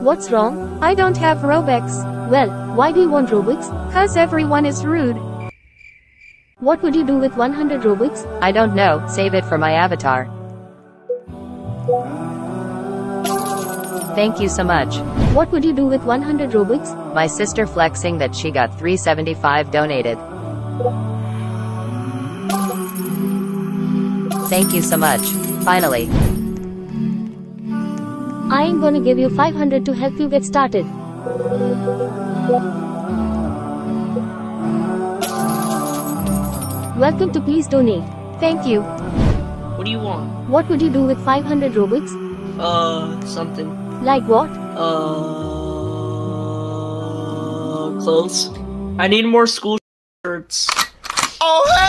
What's wrong? I don't have Robux. Well, why do you want Robux? Cause everyone is rude. What would you do with 100 Robux? I don't know, save it for my avatar. Thank you so much. What would you do with 100 Robux? My sister flexing that she got 375 donated. Thank you so much. Finally. I am gonna give you 500 to help you get started. Welcome to Please Donate. Thank you. What do you want? What would you do with 500 Robux? Something. Like what? Clothes. I need more school shirts. Oh,